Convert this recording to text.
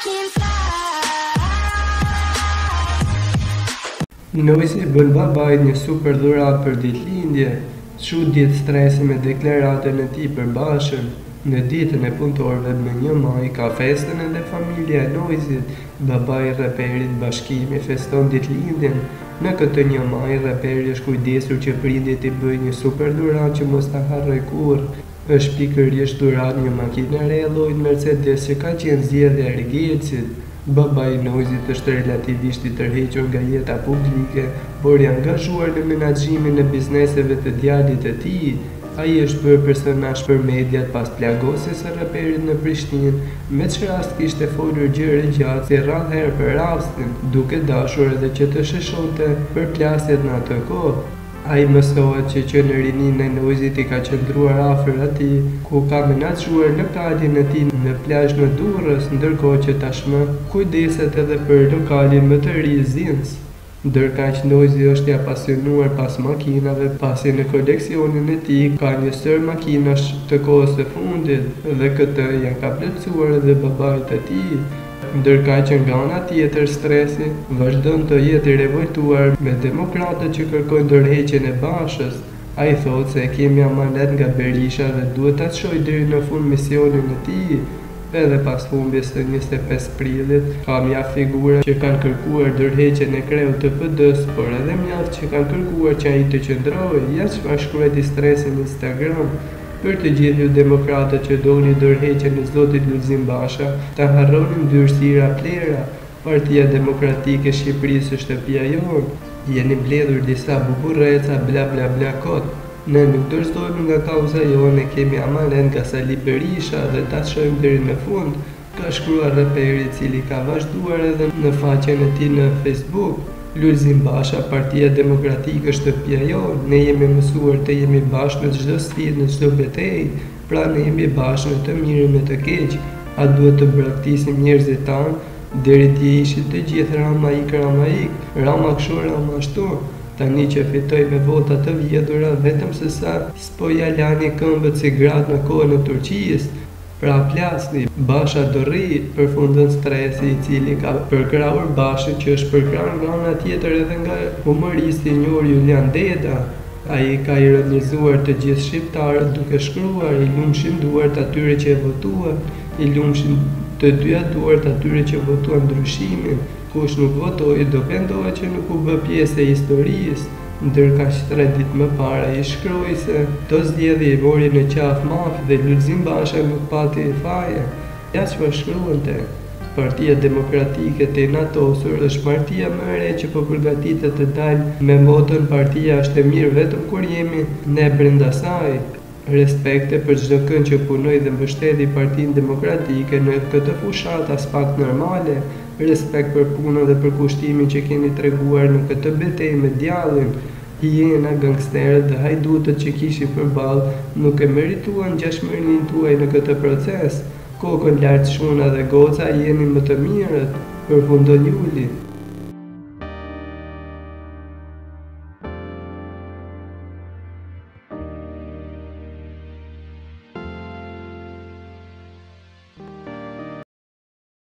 can fly. Noizi bën babait një super dhuratë për ditëlindje, çuditjet stresi me deklaratën e tij për Bashën. Në ditën e punëtorëve me 1 maj ka festën edhe familja e Noizit. Babai i raperit Bashkimi feston ditëlindjen. Në këtë 1 maj raperi është kujdesur që prindit i bëjnë një super dhuratë që mos ta harroj kurrë. Është pikërisht dhuratë një makinë e re lloji Mercedes që ka qenë zgjedhja e Rigjecit. Babai i Noizit është relativisht i tërhequr nga jeta publike, por i angazhuar në menaxhimin e bizneseve të djalit e tij. Ai është bërë personazh për mediat pas plagosjes së raperit në Prishtinë, me që rast kishte folur gjëre gjatë si rrallëherë për rastin, duke dashur edhe që të shëshonte për plasjet në atë kohë. Ai mësohet që në rininë e Noizit i ka qëndruar afër atij, ku ka menaxhuar lokalin e tij në plazh në Durrës, ndërkohë që tashmë kujdeset edhe për lokalin më të ri Zins. Ndërkaq Noizi është i apasionuar pas makinave, pasi në koleksionin e tij ka një sër makinash të kohës së fundit dhe këtë janë ka plotësuar edhe babait e tij. Ndërkaq që nga ana tjetër stresi vazhdon të jetë i revoltuar me demokratët që kërkojnë ndërheqjen e Bashës. Ai thotë se kemi amanet nga Berisha dhe duhet ta çojë deri në fund misionin e tij. Edhe pas humbjes së 25 prillit, ka mjaft figura që kanë kërkuar ndërheqjen e kreut të PD-s, por edhe mjaft që kanë kërkuar që ai të qëndrojë. Ja çfarë shkruajti stresi në Instagram. Për të gjithë ju demokratët që doni ndërheqjen e zotit Lulzim Basha, ta harroni ndyrësira plera. Partia Demokratike e Shqipërisë është shtëpia jonë. Jeni mbledhur disa buburreca bla bla bla kot. Ne nuk dorëzohemi nga kauza jone, kemi amanet nga Sali Berisha dhe ta çojmë deri në fund, ka shkruar raperi i cili ka vazhduar edhe në faqen e tij në Facebook. Lulzim Basha, Partia Demokratike është shtëpia jonë, ne jemi mësuar të jemi bashkë në çdo sfidë, në çdo betejë, pra ne jemi bashkë në të mirën me të keq. A duhet të braktisim njerëzit tanë, deri të ishin të gjithë Rama ik, Rama kështu, Rama ashtu. Tani që fitoj me vota të vjedhura, vetëm se sa s'po ja lani këmbët si gratë në kohën e Turqisë. Pra plasni, Basha do rri, përfundon stresi i cili ka përkrahur Bashën, që është përkrahur nga ana tjetër edhe nga humoristi i njohur Julian Deda. Ai ka ironizuar të gjithë shqiptarët duke shkruar: i lumshin duart atyre që votuan, i lumshin të dyja duart atyre që votuan ndryshimin. Kush nuk votoi do pendohet që nuk u bë pjesë e historisë. Ndërkaq 3 ditë më para i shkroi se to zgjedhje i mori në qafë mafë dhe Lulzim Basha nuk pati faje. Ja çfarë shkruante. Partia Demokratike të natosur është partia më e re që po përgatitet të dalë me moton partia është e mirë vetëm kur jemi ne brenda saj. Respekte për çdo kënd që punoi dhe mbështeti Partinë Demokratike në këtë fushat as pak normale. Respekt për punën dhe për kushtimin që keni treguar në këtë betejë me djallin. Hiena, gangsterët dhe hajdutët që kishin përballë nuk e merituan ngjashmërinë tuaj në këtë proces. Kokën lart shuna dhe goca jeni më të mirët, përfundon Juli.